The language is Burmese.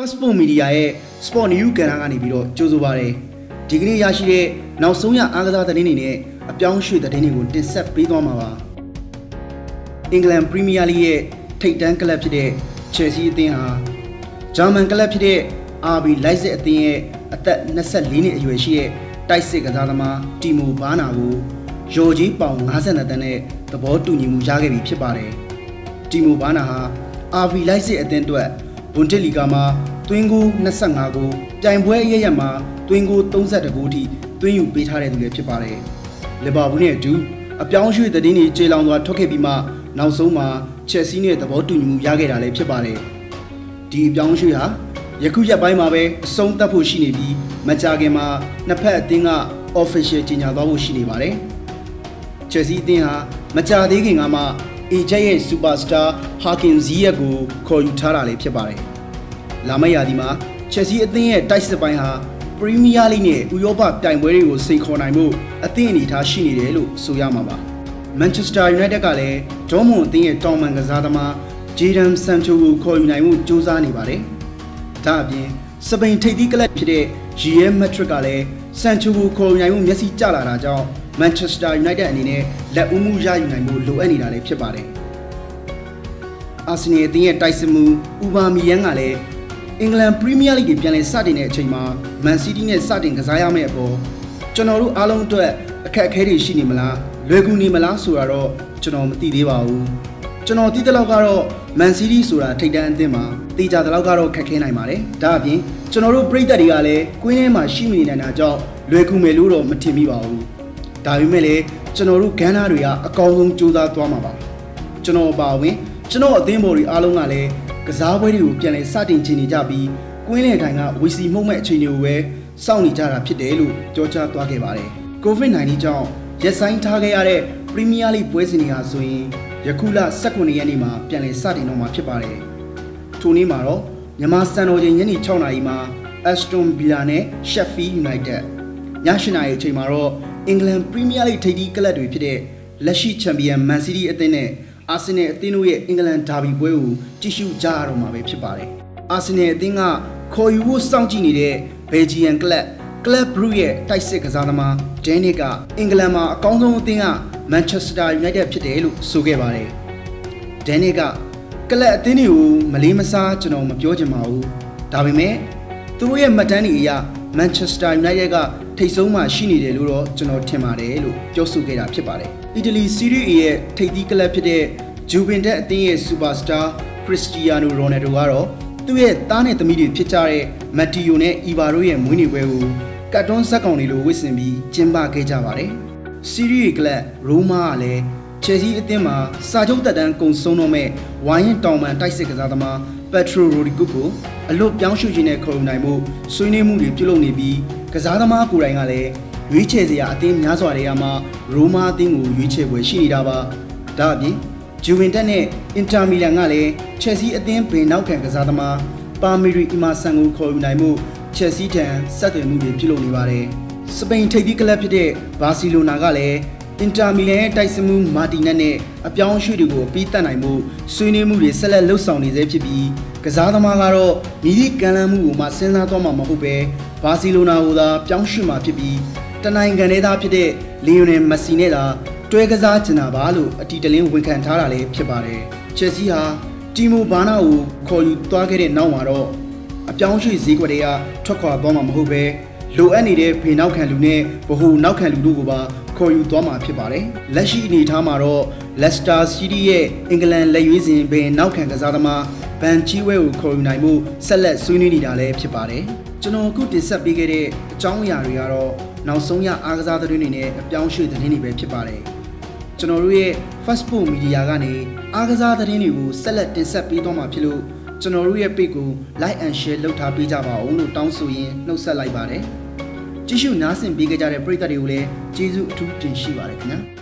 First Sport Media ရဲ့ Sport News ကဏ္ဍကနေပြီးတော့ကြိုဆိုပါတယ်ဒီကနေ့ရရှိတဲ့နောက်ဆုံးရအားကစားသတင်းတွေနဲ့အပြောင်းရွှေ့သတင်းတွေကိုတင်ဆက်ပေးသွားမှာပါအင်္ဂလန်ပရီးမီးယားလိရဲ့ထိပ်တန်းကလပ်ဖြစ်တဲ့ Chelsea အသင်းဟာဂျာမန်ကလပ်ဖြစ်တဲ့ RB Leipzig အသင်းရဲ့အသက်24နှစ်အရွယ်ရှိတဲ့တိုက်စစ်ကစားသမားတီမိုဘာနာကိုရော်ကြီးပေါင်52တန်းနဲ့သဘောတူညီမှုရခဲ့ပြီဖြစ်ပါတယ်တီမိုဘာနာဟာ RB Leipzig အသင်းအတွက်ဘွန်ဒစ်လီဂါမှာသွင်းဂိုး25ဂိုးပြိုင်ပွဲအရရက်မှာသွင်းဂိုး32ဂိုးထိသွင်းယူပေးထားတဲ့သူလည်းဖြစ်ပါတယ်လီဗာပူးနဲ့အတူအပြောင်းရွှေ့သတင်းတွေကြေလောင်စွာထွက်ခဲ့ပြီးမှနောက်ဆုံးမှာချက်စီနဲ့သဘောတူညီမှုရခဲ့တာလည်းဖြစ်ပါတယ်ဒီအပြောင်းရွှေ့ဟာယခုရက်ပိုင်းမှာပဲအဆုံးသတ်ဖို့ရှိနေပြီးမကြာခင်မှာနှစ်ဖက်အသင်းက official ကြေညာသွားဖို့ရှိနေပါတယ်ချက်စီအသင်းဟာမကြာသေးခင်ကမှAJ ရဲ့ superstar Hakim Ziyech ကိုခေါ်ယူထားတာလည်းဖြစ်ပါတယ်။လာမယ့်ရာသီမှာ Chelsea အသင်းရဲ့တိုက်စစ်ပိုင်းဟာ Premier League နဲ့ဥရောပပြိုင်ပွဲတွေကိုစိန်ခေါ်နိုင်မှုအသင်းအနေထားရှိနေတယ်လို့ဆိုရမှာပါ။ Manchester United ကလည်းဒေါ်မွန်အသင်းရဲ့တောင်ပန်ကစားသမား Jadon Sancho ကိုခေါ်ယူနိုင်မှုစ조사နေပါတယ်။ဒါအပြင်စပိန်ထိပ်သီးကလပ်ဖြစ်တဲ့ Real Madrid ကလည်း Sancho ကိုခေါ်ယူနိုင်မှုမျက်စိကျလာတာကြောင့်Manchester United အနေနဲ့လက်ဦးမှုရယူနိုင်ဖို့လိုအပ်နေတာလည်းဖြစ်ပါတယ်။ Arsenal အသင်းရဲ့တိုက်စစ်မှုဥဘာမီယန်ကလည်းအင်္ဂလန်ပရီးမီးယားလိဂ်ပြန်လည်စတင်တဲ့အချိန်မှာ Man City နဲ့စတင်ကစားရမယ့်အပေါ်ကျွန်တော်တို့အားလုံးအတွက်အခက်အခဲတွေရှိနေမလားလွယ်ကူနေမလားဆိုတာတော့ကျွန်တော်မသိသေးပါဘူး။ကျွန်တော်သိတဲ့လောက်ကတော့ Man City ဆိုတာထိပ်တန်းအသင်းမှာတေချာတဲ့လောက်ကတော့ခက်ခဲနိုင်ပါတယ်။ဒါအပြင်ကျွန်တော်တို့ပရိသတ်တွေကလည်းကွင်းထဲမှာရှိနေနိုင်တာကြောင့်လွယ်ကူမယ်လို့တော့မထင်မိပါဘူး။ဒါပေမဲ့လည်းကျွန်တော်တို့ဂန်းသားတွေကအကောင်းဆုံးစူးစမ်းသွားမှာပါကျွန်တော်ပါဝင်ကျွန်တော်အသင်းပေါ်တွေအားလုံးကလည်းကစားပွဲတွေကိုပြန်လည်စတင်ချင်နေကြပြီးကွင်းလယ်တိုင်းကဝီစီမှုန့်မဲ့အခြေအနေကိုပဲစောင့်နေကြတာဖြစ်တယ်လို့ပြောကြားသွားခဲ့ပါတယ် COVID-19 ကြောင့်ရက်ဆိုင်ထားခဲ့ရတဲ့ Premier League ပွဲစဉ်တွေဟာဆိုရင်ယခုလ18ရက်နေ့မှာပြန်လည်စတင်တော့မှာဖြစ်ပါတယ်ထိုနေ့မှာတော့မြန်မာစံတော်ချိန်ညနေ6နာရီမှာ Aston Villa နဲ့ Sheffield United ည7နာရီအချိန်မှာတော့အင်္ဂလန်ပရီးမီးယားလိဂ်ထိပ်သီးကလပ်တွေဖြစ်တဲ့လက်ရှိချန်ပီယံမန်စီးတီးအသင်းနဲ့အာဆင်နယ်အသင်းတို့ရဲ့အင်္ဂလန်ဒါဘီပွဲကိုကြည့်ရှုကြရတော့မှာပဲဖြစ်ပါတယ်။အာဆင်နယ်အသင်းကခေါ်ယူဖို့စောင့်ကြည့်နေတဲ့ဘယ်ဂျီယန်ကလပ်ဘရူးရဲ့တိုက်စစ်ကစားသမားဒန်နစ်ကအင်္ဂလန်မှာအကောင်းဆုံးအသင်းကမန်ချက်စတာယူနိုက်တက်ဖြစ်တယ်လို့ဆိုခဲ့ပါတယ်။ဒန်နစ်ကကလပ်အသင်းတွေကိုမလေးမစားကျွန်တော်မပြောချင်ပါဘူး။ဒါပေမဲ့သူတို့ရဲ့မှတ်တမ်းတွေအရမန်ချက်စတာယူနိုက်တက်ကထိပ်ဆုံးမှာရှိနေတယ်လို့တော့ကျွန်တော်ထင်ပါတယ်လို့ပြောဆိုခဲ့တာဖြစ်ပါတယ်။အီတလီစီးရီး A ရဲ့ထိပ်သီးကလပ်ဖြစ်တဲ့ဂျူဗင်တက်အသင်းရဲ့စူပါစတာခရစ္စတီယာနိုရိုနယ်ဒိုကတော့သူ့ရဲ့သားနဲ့သမီးတွေဖြစ်ကြတဲ့မက်တီယိုနဲ့အီဗာတို့ရဲ့မွေးနေ့ပွဲကိုကတ်တွန်းဇက်ကောင်တွေလိုဝတ်ဆင်ပြီးကျင်းပခဲ့ကြပါတယ်။စီးရီး A ကလပ်ရိုမာကလည်းချယ်ဆီအသင်းမှာစာချုပ်သက်တမ်းကုန်ဆုံးတော့မဲ့ဝိုင်းရင်တောင်ပန်တိုက်စစ်ကစားသမားပက်ထရိုရိုဒီဂုကိုအလွတ်ပြောင်းရွှေ့ခြင်းနဲ့ခေါ်ယူနိုင်မှုဆွေးနွေးမှုတွေပြုလုပ်နေပြီးကစားသမားကိုယ်တိုင်ကလည်းရွေးချယ်စရာအသင်းများစွာတွေကမှရိုမာအသင်းကိုရွေးချယ်ပွဲရှိနေတာပါဒါအပြင်ဂျူဗင်တက်နဲ့အင်တာမီလန်ကလည်းချက်စီအသင်းဘေနောက်ခံကစားသမားပါမီရီအီမာဆန်ကိုခေါ်ယူနိုင်မှုချက်စီထံဆက်သွယ်မှုတွေပြုလုပ်နေပါတယ်စပိန်ထိပ်သီးကလပ်ဖြစ်တဲ့ဘာစီလိုနာကလည်းအင်တာမီလန်ရဲ့တိုက်စစ်မှုမာတီနက်နဲ့အပြောင်းအရွှေ့တွေကိုပြီးတတ်နိုင်မှုဆွေးနွေးမှုတွေဆက်လက်လှုပ်ဆောင်နေသေးဖြစ်ပြီးကစားသမားကတော့မိသည့်ကမ်းလှမ်းမှုကိုမှစဉ်းစားသွားမှာမဟုတ်ပဲဘာစီလိုနာကိုသာပြောင်းရွှေ့မှာဖြစ်ပြီးတနိုင်ငံထဲသားဖြစ်တဲ့လီယိုနယ်မက်ဆီနဲ့သာတွဲကစားချင်တာပါလို့အတီတလင်းဝန်ခံထားတာလည်းဖြစ်ပါတယ်။ချက်စီဟာတီမိုဘာနာကိုခေါ်ယူသွားခဲ့တဲ့နောက်မှာတော့အပြောင်းရွှေ့ဈေးကွက်တွေကထွက်ခွာသွားမှာမဟုတ်ပဲလိုအပ်နေတဲ့ဖေနောက်ခံလူနဲ့ဗဟိုနောက်ခံလူတို့ကိုပါခေါ်ယူသွားမှာဖြစ်ပါတယ်။လက်ရှိအနေအထားမှာတော့လက်စတာစီးတီးရဲ့အင်္ဂလန်လက်ရွေးစင်ဘေနောက်ခံကစားသမားဘန်ချီဝဲကိုခေါ်ယူနိုင်မှုဆက်လက်ဆွေးနွေးနေတာလည်းဖြစ်ပါတယ်။ကျွန်တော်အခုတင်ဆက်ပေးခဲ့တဲ့အကြောင်းအရာတွေကတော့နောက်ဆုံးရအားကစားသတင်းတွေနဲ့အပြောင်းရွှေ့သတင်းတွေပဲဖြစ်ပါတယ်။ကျွန်တော်တို့ရဲ့ First Sport Media ကနေအားကစားသတင်းတွေကိုဆက်လက်တင်ဆက်ပေးသွားမှာဖြစ်လို့ကျွန်တော်တို့ရဲ့ page ကို like and share လုပ်ထားပေးကြပါဦးလို့တောင်းဆိုရင်းနှုတ်ဆက်လိုက်ပါတယ်။ကြည့်ရှုနားဆင်ပေးကြတဲ့ပရိသတ်တွေကိုလည်းကျေးဇူးအထူးတင်ရှိပါတယ်ခင်ဗျာ။